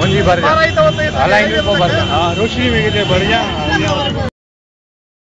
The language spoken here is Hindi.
पूंजी भर जा हलाएंगे को भर जा। हाँ रोशनी में कितने बढ़िया